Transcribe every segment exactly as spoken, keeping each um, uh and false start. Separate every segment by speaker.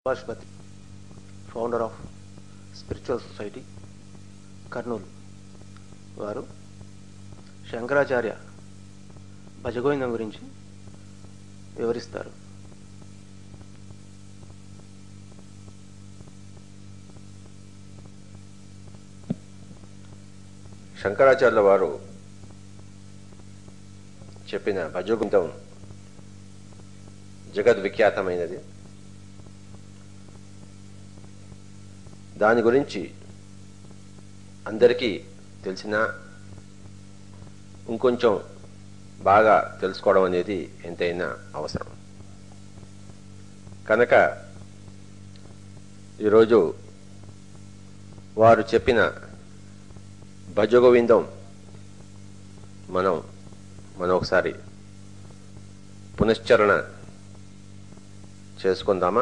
Speaker 1: Bashpati, founder of Spiritual Society, Kurnool వారు శంకరాచార్య భజగోవిందం గురించి వివరిస్తారు.
Speaker 2: శంకరాచార్యుల వారు చెప్పిన భజగోవిందం జగద్విఖ్యాతమైనది. దాని గురించి అందరికీ తెలిసినా ఇంకొంచెం బాగా తెలుసుకోవడం అనేది ఎంతైనా అవసరం. కనుక ఈరోజు వారు చెప్పిన భజగోవిందం మనం మనం ఒకసారి పునశ్చరణ చేసుకుందామా?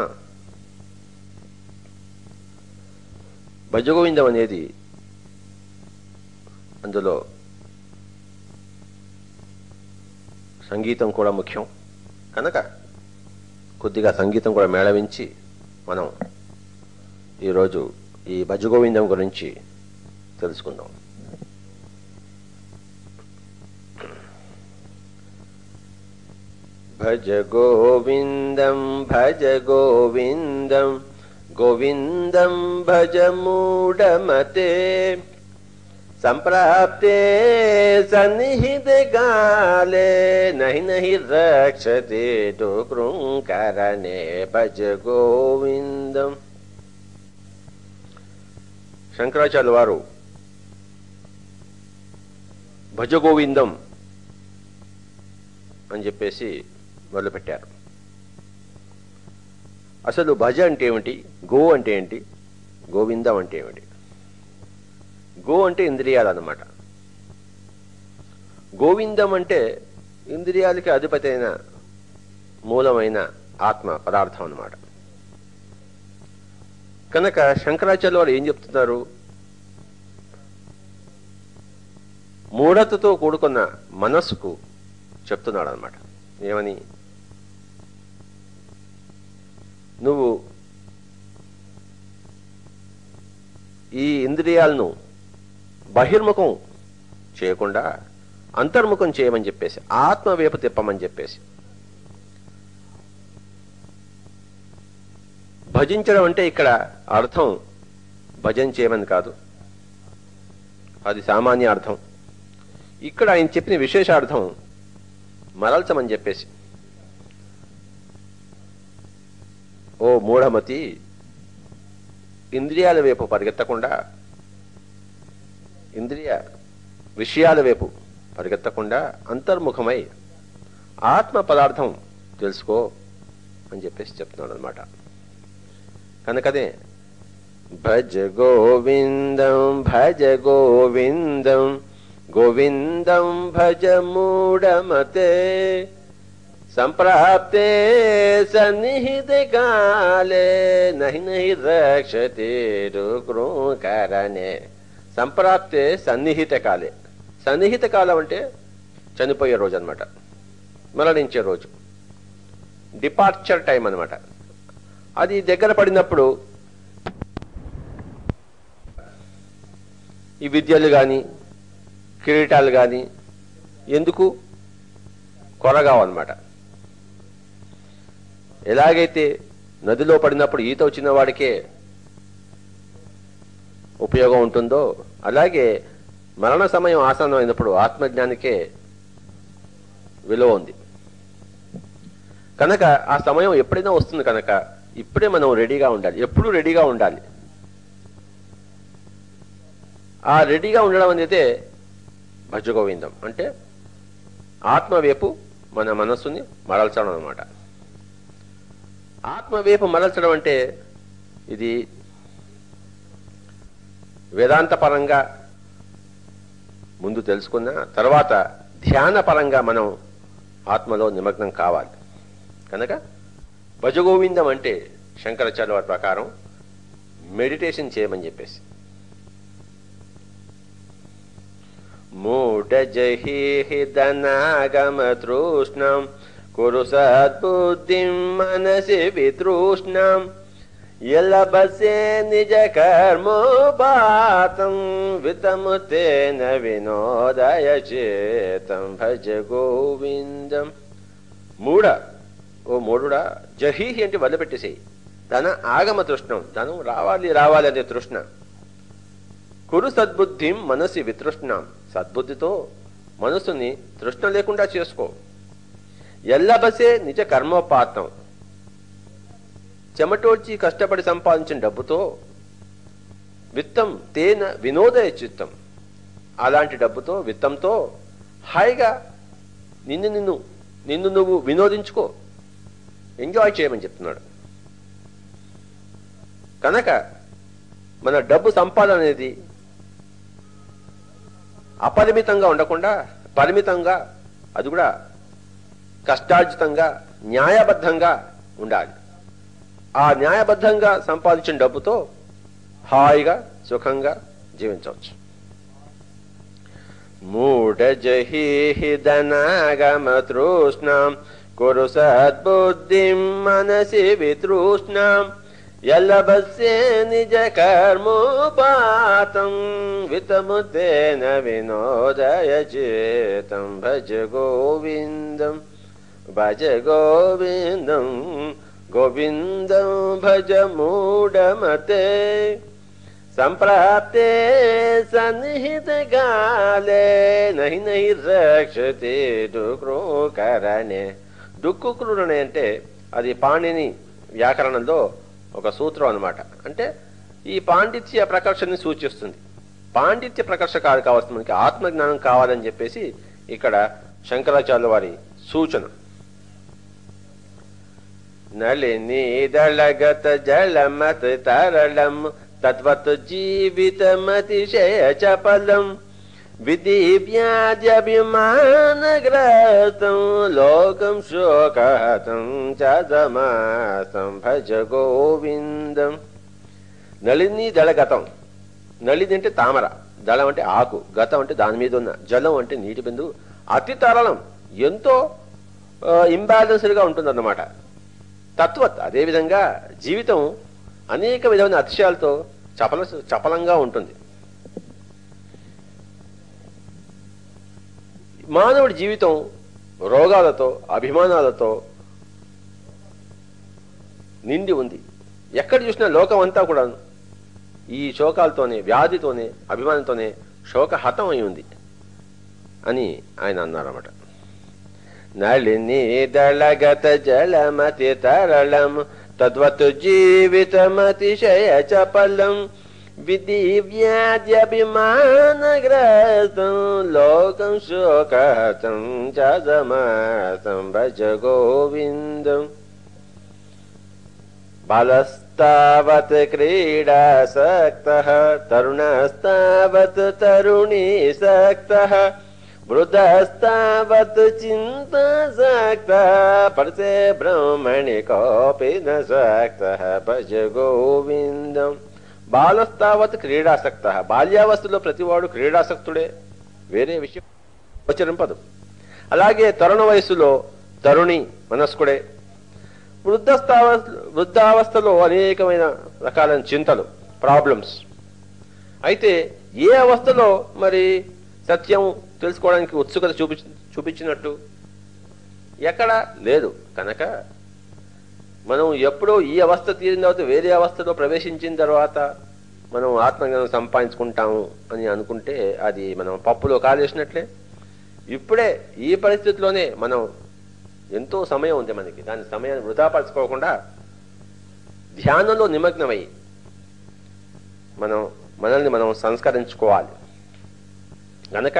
Speaker 2: భజగోవిందం అనేది అందులో సంగీతం కూడా ముఖ్యం కనుక కొద్దిగా సంగీతం కూడా మేళవించి మనం ఈరోజు ఈ భజగోవిందం గురించి తెలుసుకుందాం. భజ గోవిందం భజ గోవిందం గోవిందం భజ మూఢమతే సంప్రాప్తే సన్నిహితే కాలే నహి నహి రక్షతే డుకృంకరణే భజ గోవిందం. శంకరాచార్యుల వారు భజ గోవిందం అని చెప్పేసి మొదలుపెట్టారు. అసలు భజ అంటే ఏమిటి, గో అంటే ఏంటి, గోవిందం అంటే ఏమిటి? గో అంటే ఇంద్రియాలు అన్నమాట. గోవిందం అంటే ఇంద్రియాలకి అధిపతి అయిన మూలమైన ఆత్మ పదార్థం అన్నమాట. కనుక శంకరాచార్యుల వారు ఏం చెప్తున్నారు? మూఢతతో కూడుకున్న మనస్సుకు చెప్తున్నాడు అన్నమాట. ఏమని? నువ్వు ఈ ఇంద్రియాలను బహిర్ముఖం చేయకుండా అంతర్ముఖం చేయమని చెప్పేసి, ఆత్మవేపు తిప్పమని చెప్పేసి. భజించడం అంటే ఇక్కడ అర్థం భజన చేయమని కాదు, అది సామాన్య అర్థం. ఇక్కడ ఆయన చెప్పిన విశేషార్థం మరల్చమని చెప్పేసి. ఓ మూఢమతి, ఇంద్రియాల వైపు పరిగెత్తకుండా, ఇంద్రియ విషయాల వైపు పరిగెత్తకుండా అంతర్ముఖమై ఆత్మ పదార్థం తెలుసుకో అని చెప్పేసి చెప్తున్నాడు అనమాట. కనుకదే భజ గోవిందం భజ గోవిందం గోవిందం భజ మూఢమతే సంప్రాప్తే సన్నిహితే కాలే నహి నహి రక్షతే డుకృంకరణే. సంప్రాప్తే సన్నిహిత కాలే. సన్నిహిత కాలం అంటే చనిపోయే రోజు అనమాట, మరణించే రోజు, డిపార్చర్ టైం అనమాట. అది దగ్గర పడినప్పుడు ఈ విద్యలు కానీ కిరీటాలు కానీ ఎందుకు కొరగావన్నమాట. ఎలాగైతే నదిలో పడినప్పుడు ఈత వచ్చిన వాడికే ఉపయోగం ఉంటుందో అలాగే మరణ సమయం ఆసన్నమైనప్పుడు ఆత్మజ్ఞానికే విలువ ఉంది. కనుక ఆ సమయం ఎప్పుడైనా వస్తుంది కనుక ఇప్పుడే మనం రెడీగా ఉండాలి, ఎప్పుడూ రెడీగా ఉండాలి. ఆ రెడీగా ఉండడం అనేది భజగోవిందం అంటే ఆత్మవైపు మన మనస్సుని మరల్చడం అన్నమాట. ఆత్మవైపు మరల్చడం అంటే ఇది వేదాంత పరంగా ముందు తెలుసుకున్న తర్వాత ధ్యాన పరంగా మనం ఆత్మలో నిమగ్నం కావాలి. కనుక భజగోవిందం అంటే శంకరాచార్యుల వారి ప్రకారం మెడిటేషన్ చేయమని చెప్పేసి. మూఢజహీహిదనాగమ తృష్ణం కురు సద్బుద్ధిం మనసి వితృష్ణం యలబసే నిజ కర్మోపాతం వితము తేన వినోదయ చేతం భజ గోవిందం. మూడ ఓ మూడుడా, జహీహి అంటే వదిలిపెట్టేసేయి. ధన ఆగమ తృష్ణం, ధనం రావాలి రావాలి అనే తృష్ణ. కురు సద్బుద్ధిం మనసి వితృష్ణం, సద్బుద్ధితో మనసుని తృష్ణ లేకుండా చేసుకో. ఎల్లబసే నిజ కర్మోపాతం, చెమటోడ్చి కష్టపడి సంపాదించిన డబ్బుతో విత్తం తేన వినోదయ చిత్తం, అలాంటి డబ్బుతో విత్తంతో హాయిగా నిన్ను నిన్ను నిన్ను నువ్వు వినోదించుకో, ఎంజాయ్ చేయమని చెప్తున్నాడు. కనుక మన డబ్బు సంపాదన అనేది అపరిమితంగా ఉండకుండా పరిమితంగా, అది కూడా కష్టార్జితంగా న్యాయబద్ధంగా ఉండాలి. ఆ న్యాయబద్ధంగా సంపాదించిన డబ్బుతో హాయిగా సుఖంగా జీవించవచ్చు. మూఢ జహీహి ధనాగమ తృష్ణాం కురు సద్బుద్ధిం మనసి వితృష్ణాం యలబస్యే నిజ కర్మోపాతం వితము తేన వినోదయ చేతం భజ గోవిందం భజ గోవిందం గోవిందం భజ మూఢమతే సంప్రాప్తే సన్నిహిత కాలే నహి నహి రక్షతే డుక్రూకరణే. డుక్కుకరణే అంటే అది పాణిని వ్యాకరణంలో ఒక సూత్రం అన్నమాట. అంటే ఈ పాండిత్య ప్రకర్షని సూచిస్తుంది. పాండిత్య ప్రకర్ష కాదు కావాల్సింది, మనకి ఆత్మజ్ఞానం కావాలని చెప్పేసి ఇక్కడ శంకరాచార్యుల వారి సూచన. నళిని దళగత జలమత తరళం తద్వత్ జీవితమతిశయ చపలం విధి వ్యాధ్యభిమానగ్రస్తం లోకం శోకహతం చదమాసం భజ గోవిందం. నళిని దళగతం, నళిని అంటే తామర, దళం అంటే ఆకు, గతం అంటే దాని మీద ఉన్న, జలం అంటే నీటి బిందువు. అతి తరళం, ఎంతో ఇంబ్యాలెన్స్డ్గా ఉంటుందన్నమాట. తత్వత్, అదేవిధంగా జీవితం అనేక విధమైన అతిశయాలతో చపల చపలంగా ఉంటుంది. మానవుడి జీవితం రోగాలతో అభిమానాలతో నిండి ఉంది. ఎక్కడ చూసినా లోకం అంతా కూడా ఈ శోకాలతోనే, వ్యాధితోనే, అభిమానంతోనే శోకహతం అయి ఉంది అని ఆయన అన్నారన్నమాట. నళిని దళగత జలమతి తరళం తద్వత్ జీవితమతిశయ చపలం విధి వ్యాధ్యభిమానగ్రస్తం లోకం శోకహతం చదమాసం భజ గోవిందం. బాలస్తావత్ క్రీడాసక్తః తరుణస్తావత్ తరుణీసక్తః వృద్ధస్తావత్ చింతాసక్తః పరసే బ్రహ్మణి కోపి న సక్తః భజ గోవిందం. బాలస్తావత్ క్రీడాసక్త, బాల్యావస్థలో ప్రతివాడు క్రీడాసక్తుడే, వేరే విషయం గోచరం పదం. అలాగే తరుణ వయస్సులో తరుణి మనస్కుడే. వృద్ధస్థావ వృద్ధావస్థలో అనేకమైన రకాలైన చింతలు, ప్రాబ్లమ్స్. అయితే ఏ అవస్థలో మరి సత్యం తెలుసుకోవడానికి ఉత్సుకత చూపి చూపించినట్టు ఎక్కడ లేదు. కనుక మనం ఎప్పుడో ఈ అవస్థ తీరిన తర్వాత వేరే అవస్థలో ప్రవేశించిన తర్వాత మనం ఆత్మజ్ఞానం సంపాదించుకుంటాము అని అనుకుంటే అది మనం పప్పులో కాలేసినట్లే. ఇప్పుడే ఈ పరిస్థితిలోనే మనం ఎంతో సమయం ఉంది మనకి, దాని సమయాన్ని వృధాపరచుకోకుండా ధ్యానంలో నిమగ్నమై మనం మనల్ని మనం సంస్కరించుకోవాలి. గనక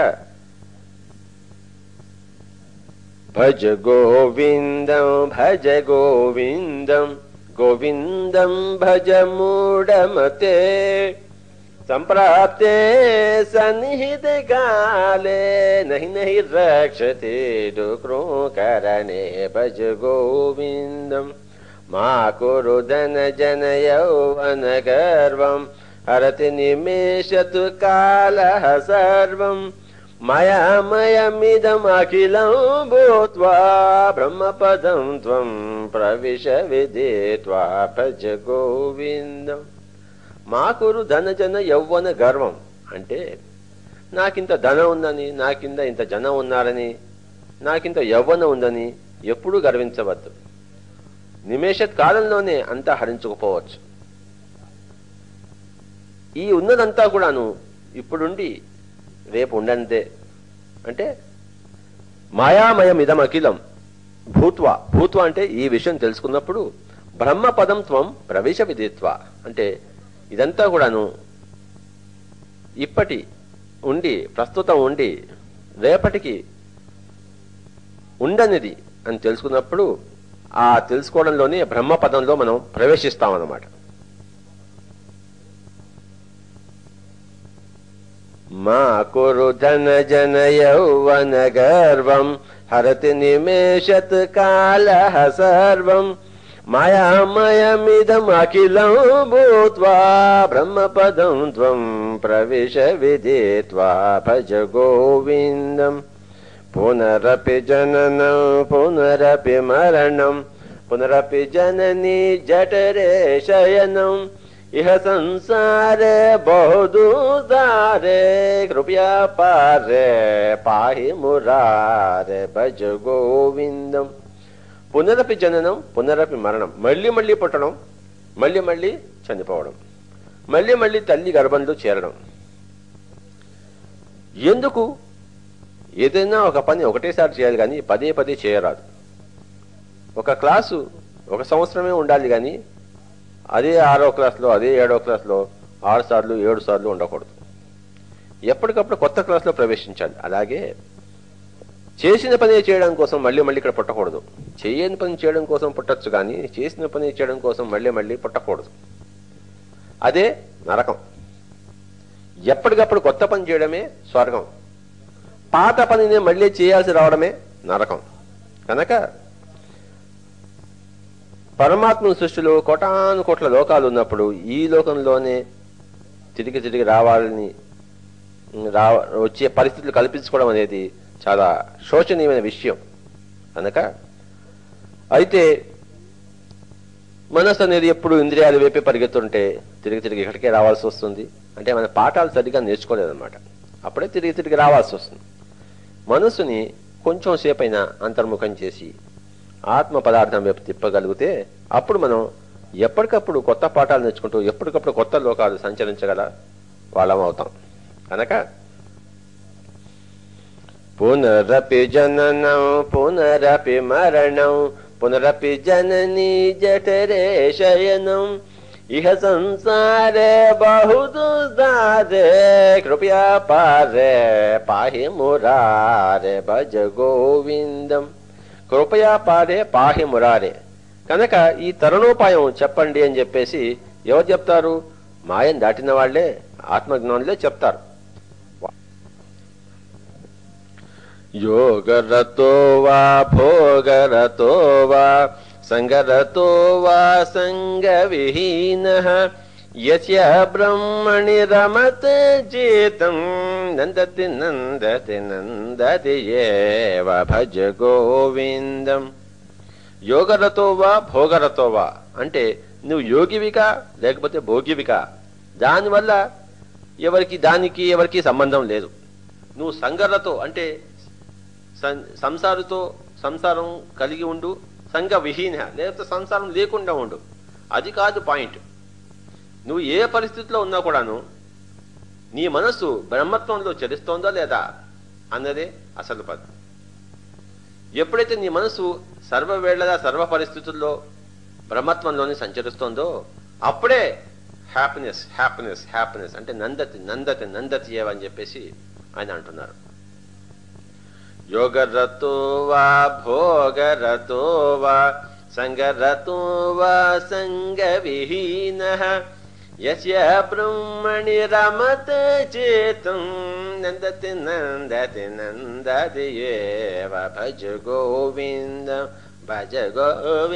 Speaker 2: భజ గోవిందం భజ గోవిందం గోవిందం భజ మూఢమతే సంప్రాప్తే సన్నిహిత కాలే నహి నహి రక్షతే డుక్రూకరణే భజ గోవిందం. మా కురు ధన జన యౌవన గర్వం హరతి నిమేషతు కాలః సర్వం మాయామయమిదమఖిలం భూత్వా బ్రహ్మపదం త్వం ప్రవిశ విదిత్వా భజ గోవిందం. మాకురు ధనజన యౌవన గర్వం అంటే నాకింత ధనం ఉందని, నాకింత ఇంత జనం ఉన్నారని, నాకింత యవ్వనం ఉందని ఎప్పుడూ గర్వించవద్దు. నిమేషత్ కాలంలోనే అంతా హరించుకుపోవచ్చు. ఈ ఉన్నదంతా కూడాను ఇప్పుడుండి రేపు ఉండంతే. అంటే మాయామయం ఇదం అఖిలం భూత్వ. భూత్వ అంటే ఈ విషయం తెలుసుకున్నప్పుడు బ్రహ్మపదం త్వం ప్రవేశ విదిత్వ అంటే ఇదంతా కూడాను ఇప్పటి ఉండి ప్రస్తుతం ఉండి రేపటికి ఉండనిది అని తెలుసుకున్నప్పుడు ఆ తెలుసుకోవడంలోనే బ్రహ్మపదంలో మనం ప్రవేశిస్తామన్నమాట. మా కురు ధన జన యౌవన గర్వం హరతి నిమేషత్ కాల సర్వం మాయామయమిదం అఖిలం భూత్వా బ్రహ్మపదం త్వం ప్రవిశ విదిత్వా భజ గోవిందం. పునరపి జననం పునరపి మరణం పునరపి జననీ జఠరే శయనం ఇహ సంసారే బహుదూదారే కృపయా పారే పాహి మురారే భజ గోవిందం. పునరపి జననం పునరపి మరణం, మళ్ళీ మళ్ళీ పుట్టడం, మళ్ళీ మళ్ళీ చనిపోవడం, మళ్ళీ మళ్ళీ తల్లి గర్భంలో చేరడం. ఎందుకు? ఏదైనా ఒక పని ఒకటేసారి చేయాలి కానీ పదే పదే చేయరాదు. ఒక క్లాసు ఒక సంవత్సరమే ఉండాలి కానీ అదే ఆరో క్లాస్లో అదే ఏడో క్లాస్లో ఆరు సార్లు ఏడు సార్లు ఉండకూడదు. ఎప్పటికప్పుడు కొత్త క్లాస్లో ప్రవేశించాలి. అలాగే చేసిన పని చేయడం కోసం మళ్ళీ మళ్ళీ ఇక్కడ పుట్టకూడదు. చేయని పని చేయడం కోసం పుట్టచ్చు కానీ చేసిన పని చేయడం కోసం మళ్ళీ మళ్ళీ పుట్టకూడదు. అదే నరకం. ఎప్పటికప్పుడు కొత్త పని చేయడమే స్వర్గం. పాత పనిని మళ్ళీ చేయాల్సి రావడమే నరకం. కనుక పరమాత్మ సృష్టిలో కోటాను కోట్ల లోకాలు ఉన్నప్పుడు ఈ లోకంలోనే తిరిగి తిరిగి రావాలని రా వచ్చే పరిస్థితులు కల్పించుకోవడం అనేది చాలా శోచనీయమైన విషయం. కనుక అయితే మనసు అనేది ఎప్పుడు ఇంద్రియాలు వైపే పరిగెత్తుంటే తిరిగి తిరిగి ఇక్కడికే రావాల్సి వస్తుంది. అంటే మన పాఠాలు సరిగ్గా నేర్చుకోలేదన్నమాట. అప్పుడే తిరిగి తిరిగి రావాల్సి వస్తుంది. మనసుని కొంచెం సేపైనా అంతర్ముఖం చేసి ఆత్మ పదార్థం వైపు తిప్పగలిగితే అప్పుడు మనం ఎప్పటికప్పుడు కొత్త పాఠాలు నేర్చుకుంటూ ఎప్పటికప్పుడు కొత్త లోకాలు సంచరించగల వాళ్ళం అవుతాం. కనుక పునరపి జననం పునరపి మరణం పునరపి జననీ జఠరే శయనం ఇహ సంసారే బహుదుదారే కృపయా పారే పాహి మురారే భజ గోవిందం. కృపయా పారే పాహి మురారే. కనుక ఈ తరుణోపాయం చెప్పండి అని చెప్పేసి ఎవరు చెప్తారు? మాయం దాటిన వాళ్లే, ఆత్మజ్ఞానులే చెప్తారు. యోగరతో వా భోగరతో వా సంగరతో వా సంగ విహీనః యస్య బ్రహ్మణి రమతే చేతం నందతి నందతి నందతి ఏవ భజ గోవిందం. యోగరతో వా భోగరతో వా అంటే నువ్వు యోగివికా లేకపోతే భోగివికా, దానివల్ల ఎవరికి దానికి ఎవరికి సంబంధం లేదు. నువ్వు సంగరతో అంటే సంసారుతో సంసారం కలిగి ఉండు, సంగ విహీన లేకపోతే సంసారం లేకుండా ఉండు, అది కాదు పాయింట్. నువ్వు ఏ పరిస్థితిలో ఉన్నా కూడాను నీ మనస్సు బ్రహ్మత్వంలో చలిస్తోందా లేదా అన్నదే అసలు పదం. ఎప్పుడైతే నీ మనసు సర్వవేళలా సర్వ పరిస్థితుల్లో బ్రహ్మత్వంలోనే సంచరిస్తోందో అప్పుడే హ్యాపీనెస్ హ్యాపీనెస్ హ్యాపీనెస్ అంటే నందతి నందతి నందతి ఏవని చెప్పేసి ఆయన అంటున్నారు. యోగరతో వా భోగరతో వా సంగరతో వా సంగ విహీనః యస్య బ్రహ్మణి రమతే చేతం నందతి నందతి నందతి ఏవ భజ గోవిందం భజ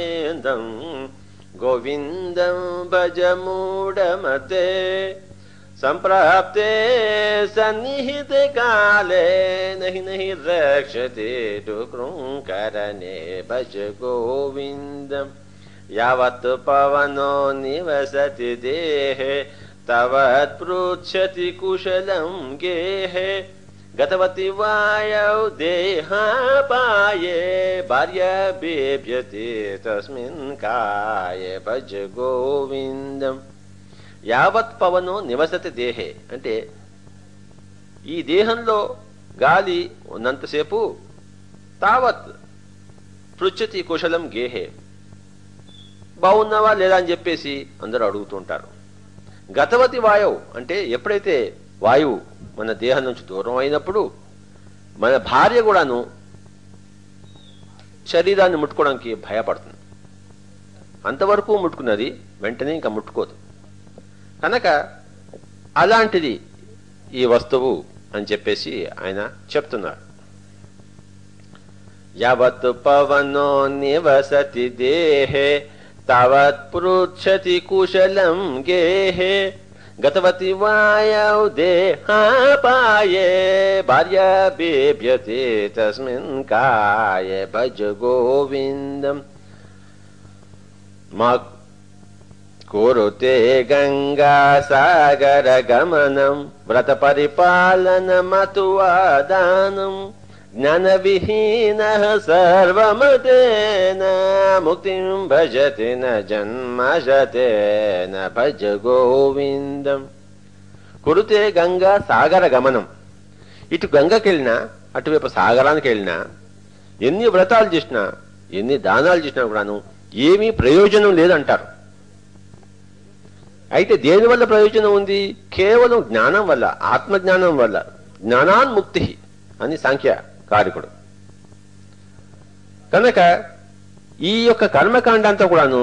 Speaker 2: గోవిందం గోవిందం భజ మూఢమతే సంప్రాప్తే సన్నిహితే కాలే నహి నహి రక్షతే డుకృంకరణే భజ గోవిందం యావత్ పవనో నివసతి దేహే తవత్ పృచ్ఛతి కుశలం గేహే గతవతి వాయౌ దేహాపాయే భార్య బిభ్యతే తస్మిన్ కాయే భజ గోవిందం యావత్ పవనో నివసతి దేహే అంటే ఈ దేహంలో గాలి ఉన్నంతసేపు తావత్ పృచ్ఛతి కుశలం గేహే బాగున్నావా లేదా అని చెప్పేసి అందరూ అడుగుతుంటారు. గతవతి వాయువు అంటే ఎప్పుడైతే వాయువు మన దేహం నుంచి దూరం అయినప్పుడు మన భార్య కూడాను శరీరాన్ని ముట్టుకోవడానికి భయపడుతుంది. అంతవరకు ముట్టుకున్నది వెంటనే ఇంకా ముట్టుకోదు. కనుక అలాంటిది ఈ వస్తువు అని చెప్పేసి ఆయన చెప్తున్నారు. యావత్ పవనో నివసతి దేహే తావత్ పృచ్ఛతి కుశలం గేహే గతవతి వాయౌ దేహాపాయే భార్య బిభ్యతే తస్మిన్ కాయే భజ గోవిందం మా కురుతే గంగా సాగర గమనం వ్రత పరిపాలనమతువాదానం జ్ఞాన విహీన సర్వమతేన ముక్తిం భజతి న జన్మజతేన భజ గోవిందం. కురుతే గంగా సాగర గమనం, ఇటు గంగకి వెళ్ళినా అటువైపు సాగరానికి వెళ్ళినా ఎన్ని వ్రతాలు చేసినా ఎన్ని దానాలు చేసినా కూడాను ఏమీ ప్రయోజనం లేదంటారు. అయితే దేనివల్ల ప్రయోజనం ఉంది? కేవలం జ్ఞానం వల్ల, ఆత్మజ్ఞానం వల్ల. జ్ఞానాన్ముక్తి అని సాంఖ్య కారికుడు. కనుక ఈ యొక్క కర్మకాండ అంతా కూడాను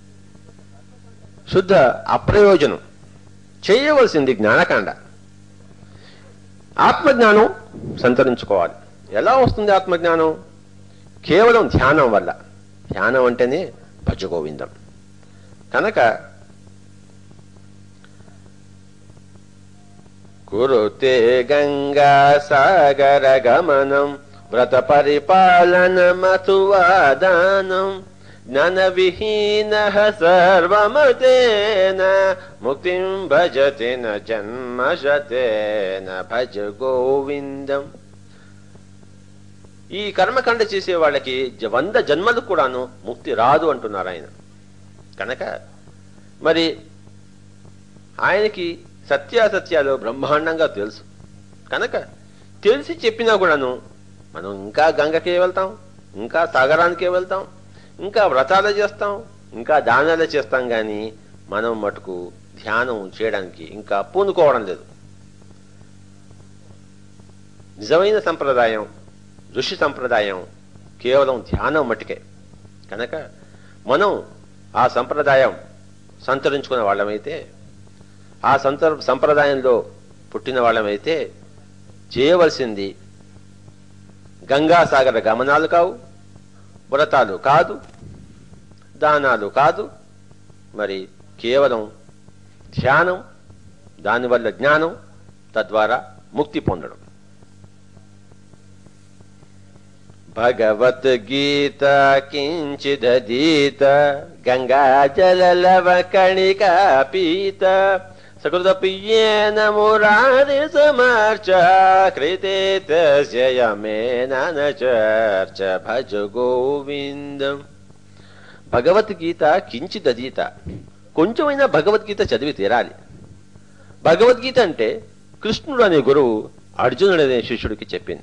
Speaker 2: శుద్ధ అప్రయోజనం. చేయవలసింది జ్ఞానకాండ. ఆత్మజ్ఞానం సంతరించుకోవాలి. ఎలా వస్తుంది ఆత్మజ్ఞానం? కేవలం ధ్యానం వల్ల. ధ్యానం అంటేనే భజ గోవిందం. కనుక కురుతే గంగా సాగర గమనం వ్రత పరిపాలనమతువాదానం జ్ఞాన విహీన సర్వమతేన ముక్తిం భజతి న జన్మజతేన భజ గోవిందం. ఈ కర్మకాండ చేసే వాళ్ళకి వంద జన్మలు కూడాను ముక్తి రాదు అంటున్నారు ఆయన. కనుక మరి ఆయనకి సత్యాసత్యాలు బ్రహ్మాండంగా తెలుసు. కనుక తెలిసి చెప్పినా కూడాను మనం ఇంకా గంగకే వెళ్తాం, ఇంకా సాగరానికే వెళ్తాం, ఇంకా వ్రతాలు చేస్తాం, ఇంకా దానాలు చేస్తాం. కానీ మనం మటుకు ధ్యానం చేయడానికి ఇంకా పూనుకోవడం లేదు. నిజమైన సంప్రదాయం, ఋషి సంప్రదాయం కేవలం ధ్యానం మట్టుకే. కనుక మనం ఆ సంప్రదాయం సంతరించుకునే వాళ్ళమైతే, ఆ సంత సంప్రదాయంలో పుట్టిన వాళ్ళమైతే చేయవలసింది గంగాసాగర గమనాలు కావు, వ్రతాలు కాదు, దానాలు కాదు, మరి కేవలం ధ్యానం, దానివల్ల జ్ఞానం, తద్వారా ముక్తి పొందడం. భగవద్గీత కించిదీత గంగాజలలవ కణికా పీత సకృతపియేన మురారి సమర్చ కృతే తస్య యమేన న చర్చ భజ గోవిందం. భగవద్గీత కించిదీత, కొంచెమైనా భగవద్గీత చదివి తీరాలి. భగవద్గీత అంటే కృష్ణుడు అనే గురువు అర్జునుడు అనే శిష్యుడికి చెప్పింది.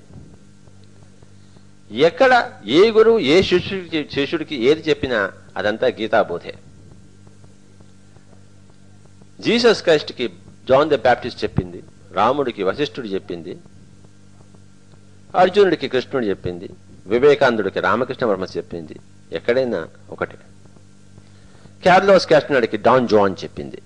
Speaker 2: ఎక్కడ ఏ గురువు ఏ శిష్యుడికి శిష్యుడికి ఏది చెప్పినా అదంతా గీతాబోధే. జీసస్ క్రైస్ట్కి జాన్ ద బ్యాప్టిస్ట్ చెప్పింది, రాముడికి వశిష్ఠుడు చెప్పింది, అర్జునుడికి కృష్ణుడు చెప్పింది, వివేకానందుడికి రామకృష్ణ వర్మ చెప్పింది. ఎక్కడైనా ఒకటే. క్యార్లోస్ క్యాస్టనర్కి డాన్ జోన్ చెప్పింది,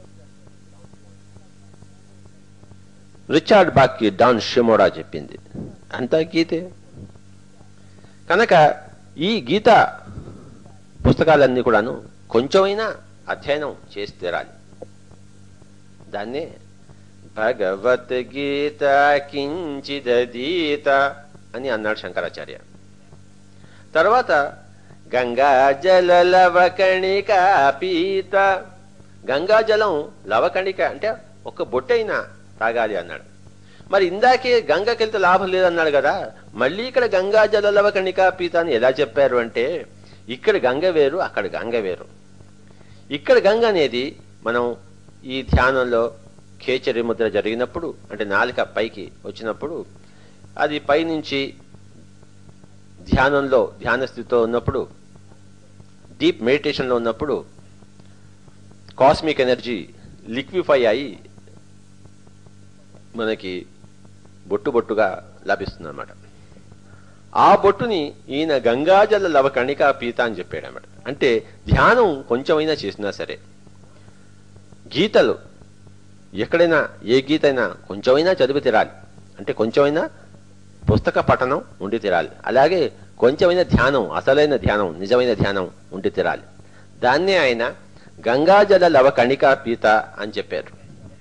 Speaker 2: రిచార్డ్ బాక్కి డాన్ షిమోడా చెప్పింది. అంతా గీతే. కనుక ఈ గీత పుస్తకాలన్నీ కూడాను కొంచెమైనా అధ్యయనం చేసి తీరాలి. దాన్నే భగవద్గీత కించిదీత అని అన్నాడు శంకరాచార్య. తర్వాత గంగాజల లవకణిక పీత, గంగాజలం లవకణిక అంటే ఒక బొట్టైనా తాగాలి అన్నాడు. మరి ఇందాకే గంగకెళ్తే లాభం లేదన్నాడు కదా, మళ్ళీ ఇక్కడ గంగాజల లవకణిక పీత అని ఎలా చెప్పారు అంటే, ఇక్కడ గంగ వేరు, అక్కడ గంగ వేరు. ఇక్కడ గంగ అనేది మనం ఈ ధ్యానంలో ఖేచరి ముద్ర జరిగినప్పుడు, అంటే నాలుక పైకి వచ్చినప్పుడు, అది పైనుంచి ధ్యానంలో ధ్యాన స్థితితో ఉన్నప్పుడు, డీప్ మెడిటేషన్లో ఉన్నప్పుడు కాస్మిక్ ఎనర్జీ లిక్విఫై అయి మనకి బొట్టు బొట్టుగా లభిస్తుంది అన్నమాట. ఆ బొట్టుని ఈయన గంగాజల లవ కణికా పీత అని చెప్పాడు అన్నమాట. అంటే ధ్యానం కొంచెమైనా చేసినా సరే, గీతలు ఎక్కడైనా ఏ గీత అయినా కొంచెమైనా చదివి తీరాలి, అంటే కొంచెమైనా పుస్తక పఠనం ఉండి తీరాలి. అలాగే కొంచెమైనా ధ్యానం, అసలైన ధ్యానం, నిజమైన ధ్యానం ఉండి తీరాలి. దాన్నే ఆయన గంగాజల లవ కణికా పీత అని చెప్పారు.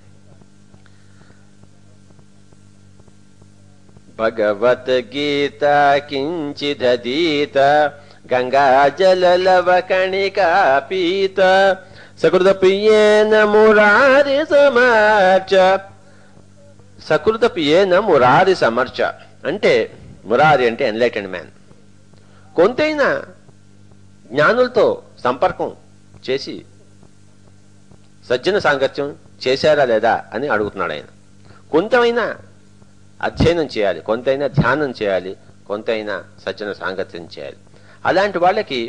Speaker 2: భగవద్గీత కించిదీత గంగాజల లవ కణికా పీత సకృత ప్రియేన మురారి సమర్చ. సకృత ప్రియేన మురారి సమర్చ అంటే, మురారి అంటే ఎన్లైటెండ్ మ్యాన్. కొంతైనా జ్ఞానులతో సంపర్కం చేసి సజ్జన సాంగత్యం చేశారా లేదా అని అడుగుతున్నాడు ఆయన. కొంతైనా అధ్యయనం చేయాలి, కొంతైనా ధ్యానం చేయాలి, కొంతైనా సజ్జన సాంగత్యం చేయాలి. అలాంటి వాళ్ళకి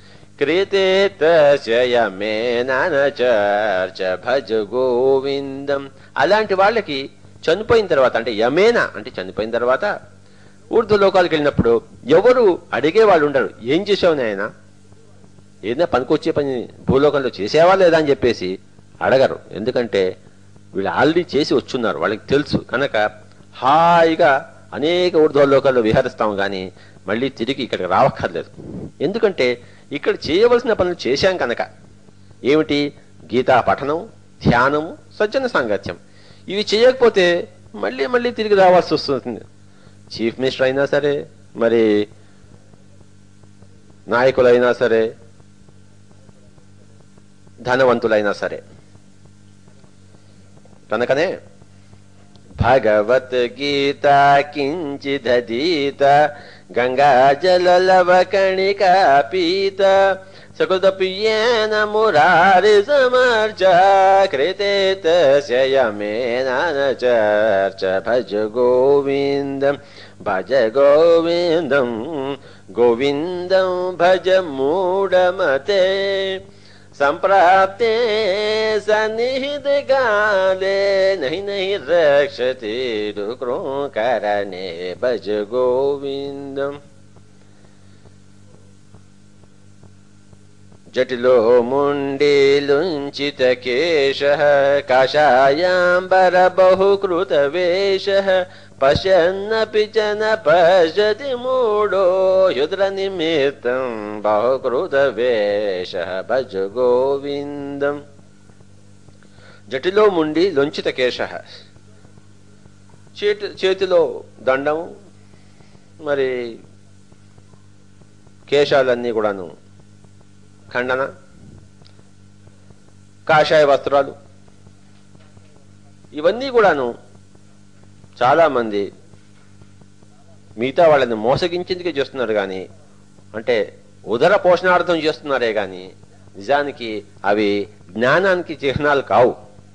Speaker 2: క్రీతేతయమేనచర్చ భజ గోవిందం. అలాంటి వాళ్ళకి చనిపోయిన తర్వాత, అంటే యమేన అంటే చనిపోయిన తర్వాత ఊర్ధ్వ లోకాలకు వెళ్ళినప్పుడు ఎవరు అడిగే వాళ్ళు ఉండరు, ఏం చేసావు నాయన, ఏదైనా పనికొచ్చే పని భూలోకంలో చేసేవా లేదా అని చెప్పేసి అడగరు. ఎందుకంటే వీళ్ళు ఆల్రెడీ చేసి వచ్చున్నారు, వాళ్ళకి తెలుసు కనుక హాయిగా అనేక ఊర్ధ్వ లోకాల్లో విహరిస్తాం కానీ మళ్ళీ తిరిగి ఇక్కడికి రావక్కర్లేదు. ఎందుకంటే ఇక్కడ చేయవలసిన పనులు చేశాం కనుక. ఏమిటి? గీతా పఠనం, ధ్యానము, సజ్జన సాంగత్యం. ఇవి చేయకపోతే మళ్ళీ మళ్ళీ తిరిగి రావాల్సి వస్తుంది. చీఫ్ మినిస్టర్ అయినా సరే, మరి నాయకులైనా సరే, ధనవంతులైనా సరే. కనుకనే భగవద్గీత కించిదీత గంగాజల లవ కణికా పీత సకృత ప్రియేన మురారి సమర్చ కృతేతయమేనచర్చ భజ గోవిందం భజ గోవిందం గోవిందం భజ మూఢమతే సంప్రాప్తే సన్నిహిత కాలే నహి నహి రక్షతి డుక్రోకరణే భజ గోవిందం. జటిలో ముండీలుంచిత కేశః కాషాయాంబర బహుకృత వేషః పశ్యన్నపి చ న పశ్యతి మూఢో యుద్ర నిమిత్తం బహుకృత వేషః భజ గోవిందం. జటిలో ముండి లొంచిత కేశః, చేతి చేతిలో దండం, మరి కేశాలన్నీ కూడాను ఖండన, కాషాయ వస్త్రాలు, ఇవన్నీ కూడాను చాలామంది మిగతా వాళ్ళని మోసగించేందుకే చేస్తున్నారు కానీ, అంటే ఉదర పోషణార్థం చేస్తున్నారే కానీ నిజానికి అవి జ్ఞానానికి చిహ్నాలు కావు.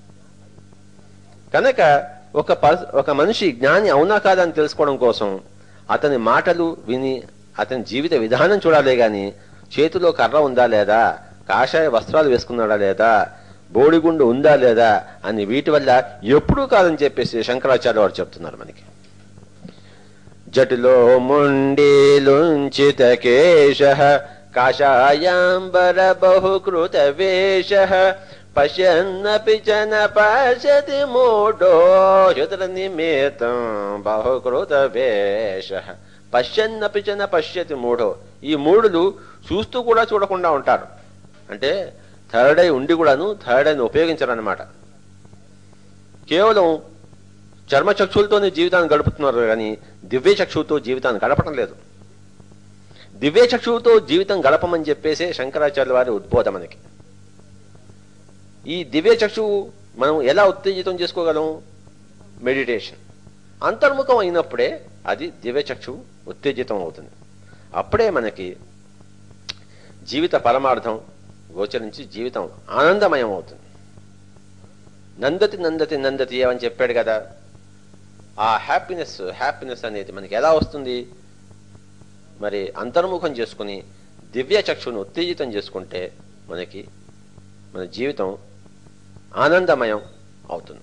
Speaker 2: కనుక ఒక ఒక మనిషి జ్ఞాని అవునా కాదని తెలుసుకోవడం కోసం అతని మాటలు విని అతని జీవిత విధానం చూడాలే కానీ చేతిలో కర్ర ఉందా లేదా, కాషాయ వస్త్రాలు వేసుకున్నాడా లేదా, బోడిగుండు ఉందా లేదా అని వీటి వల్ల ఎప్పుడూ కాదని చెప్పేసి శంకరాచార్య వారు చెప్తున్నారు మనకి. జటిలో ముండీలుంచిత కేశః కాషాయాంబర బహుకృత వేషః పశ్యన్నపి చ న పశ్యతి మూఢో యుద్ర నిమిత్తం బహుకృత వేషః. పశ్యన్నపి చ న పశ్యతి మూఢో, ఈ మూఢులు చూస్తూ కూడా చూడకుండా ఉంటారు. అంటే థర్డ్ ఐ ఉండి కూడాను థర్డ్ ఐని ఉపయోగించరు అన్నమాట. కేవలం చర్మచక్షులతోనే జీవితాన్ని గడుపుతున్నారు కానీ దివ్య చక్షువుతో జీవితాన్ని గడపడం లేదు. దివ్య చక్షువుతో జీవితం గడపమని చెప్పేసే శంకరాచార్యుల వారి ఉద్బోధ మనకి. ఈ దివ్య చక్షువు మనం ఎలా ఉత్తేజితం చేసుకోగలం? మెడిటేషన్. అంతర్ముఖం అయినప్పుడే అది దివ్య చక్షువు ఉత్తేజితం అవుతుంది. అప్పుడే మనకి జీవిత పరమార్థం గోచరించి జీవితం ఆనందమయం అవుతుంది. నందతి నందతి నందతి అని చెప్పాడు కదా. ఆ హ్యాపీనెస్ హ్యాపీనెస్ అనేది మనకి ఎలా వస్తుంది? మరి అంతర్ముఖం చేసుకుని దివ్య చక్షువును ఉత్తేజితం చేసుకుంటే మనకి మన జీవితం ఆనందమయం అవుతుంది.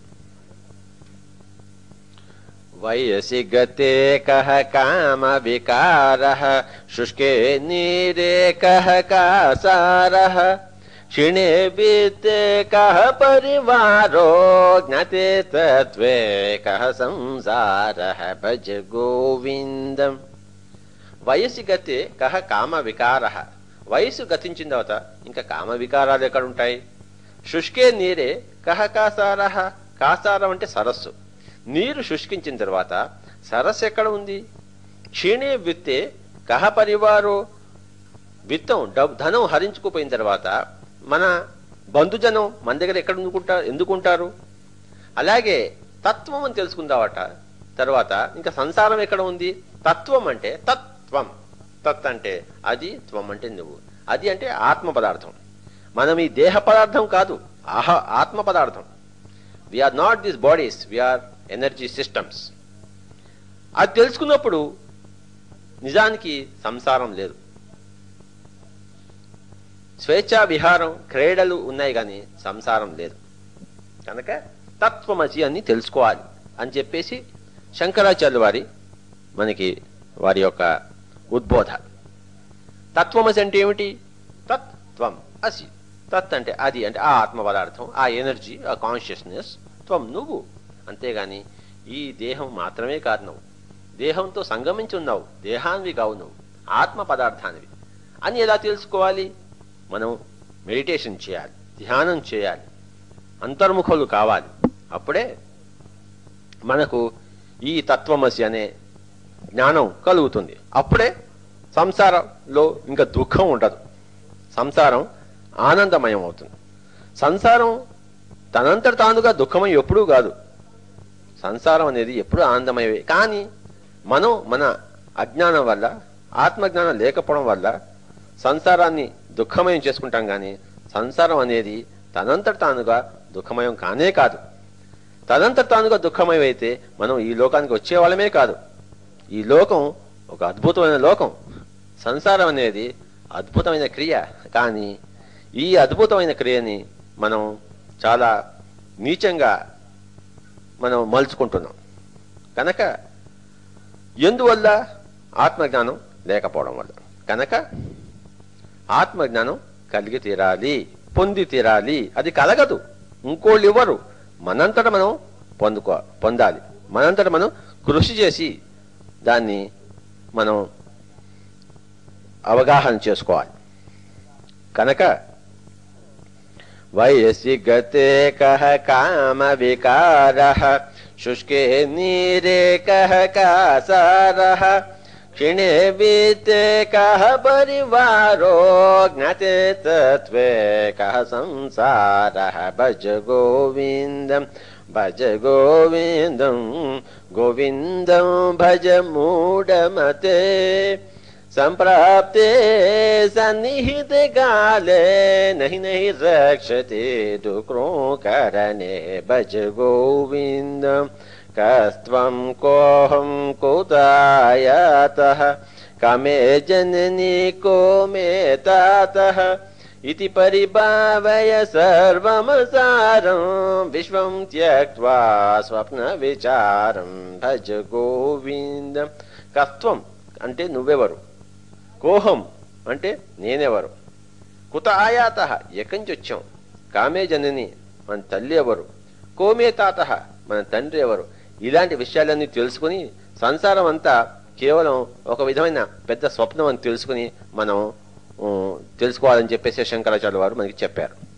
Speaker 2: వయసి గతే కహ కామ వికారః శుష్కే నీరే కహ కాసారః క్షిణే విత్తే కహ పరివారో జ్ఞాతే తత్వే కహ సంసారః భజ గోవిందం. వయసి గతే కహ కామ వికారః. వయసు గతించిన తర్వాత ఇంకా కామ వికారాలు ఎక్కడుంటాయి? శుష్కే నీరే కహ కాసారః. కాసారం అంటే సరస్సు. నీరు శుష్కించిన తర్వాత సరస్సు ఎక్కడ ఉంది? క్షీణే విత్తే కహ పరివారో. విత్తం డబ్బు ధనం హరించుకుపోయిన తర్వాత మన బంధుజనం మన దగ్గర ఎక్కడ ఎందుకుంటారు ఎందుకుంటారు అలాగే తత్వం అని తెలుసుకుందావట. తర్వాత ఇంకా సంసారం ఎక్కడ ఉంది? తత్వం అంటే తత్వం. తత్ అంటే అది, త్వం అంటే నువ్వు. అది అంటే ఆత్మ పదార్థం. మనం ఈ దేహ పదార్థం కాదు, ఆహ ఆత్మ పదార్థం. We are not this bodies, we are energy systems. అది తెలుసుకున్నప్పుడు నిజానికి సంసారం లేదు. స్వేచ్ఛా విహారం క్రీడలు ఉన్నాయి కానీ సంసారం లేదు. కనుక తత్వమసి అని తెలుసుకోవాలి అని చెప్పేసి శంకరాచార్యుల వారి మనకి వారి యొక్క ఉద్బోధ. తత్వమసి అంటే ఏమిటి? తత్వం అసి. తత్ అంటే అది, అంటే ఆ ఆత్మ పదార్థం, ఆ ఎనర్జీ, ఆ కాన్షియస్నెస్. త్వం నువ్వు. అంతేగాని ఈ దేహం మాత్రమే కాదు నువ్వు. దేహంతో సంగమించి ఉన్నావు, దేహాన్వి కావు నువ్వు, ఆత్మ పదార్థానివి అని ఎలా తెలుసుకోవాలి? మనం మెడిటేషన్ చేయాలి, ధ్యానం చేయాలి, అంతర్ముఖులు కావాలి. అప్పుడే మనకు ఈ తత్వమసి అనే జ్ఞానం కలుగుతుంది. అప్పుడే సంసారంలో ఇంకా దుఃఖం ఉండదు, సంసారం ఆనందమయం అవుతుంది. సంసారం తనంతట తానుగా దుఃఖమయం ఎప్పుడూ కాదు. సంసారం అనేది ఎప్పుడూ ఆనందమయమే. కానీ మనం మన అజ్ఞానం వల్ల, ఆత్మజ్ఞానం లేకపోవడం వల్ల సంసారాన్ని దుఃఖమయం చేసుకుంటాం. కానీ సంసారం అనేది తనంతట తానుగా దుఃఖమయం కానే కాదు. తనంతట తానుగా దుఃఖమయం అయితే మనం ఈ లోకానికి వచ్చేవాళ్ళమే కాదు. ఈ లోకం ఒక అద్భుతమైన లోకం. సంసారం అనేది అద్భుతమైన క్రియ. కానీ ఈ అద్భుతమైన క్రియని మనం చాలా నీచంగా మనం మలుచుకుంటున్నాం. కనుక ఎందువల్ల? ఆత్మజ్ఞానం లేకపోవడం వల్ల. కనుక ఆత్మజ్ఞానం కలిగి తీరాలి, పొంది తీరాలి. అది కలగదు, ఇంకోళ్ళు ఇవ్వరు. మనంతట మనం పొందుకో పొందాలి. మనంతట మనం కృషి చేసి దాన్ని మనం అవగాహన చేసుకోవాలి. కనుక వయసి గతే కహ కామ వికారః శుష్కే నీరే కహ కాసారః క్షిణే విత్తే కహ పరివారో జ్ఞాతే తత్వే కహ సంసారః భజ గోవిందం భజ గోవిందం గోవిందం భజ మూఢమతే సంప్రాప్తే సన్నిహిత కాలే నహి నహి రక్షతే దుఃఖకరణే భజ గోవిందం కస్త్వం కోహం కుతాయతః కమే జననీ కో మే తాతః ఇతి పరిభావయ సర్వమసారం విశ్వం త్యక్త్వా స్వప్న విచారం భజ గోవిందం. కస్త్వం అంటే నువ్వెవరు, కోహం అంటే నేనెవరు, కుత ఆయాత ఎక్కడి నుంచి వచ్చాం, కామే జనని మన తల్లి ఎవరు, కోమే తాత మన తండ్రి ఎవరు, ఇలాంటి విషయాలన్నీ తెలుసుకుని సంసారం అంతా కేవలం ఒక విధమైన పెద్ద స్వప్నం అని తెలుసుకుని మనం తెలుసుకోవాలని చెప్పేసి శంకరాచార్యుల వారు మనకి చెప్పారు.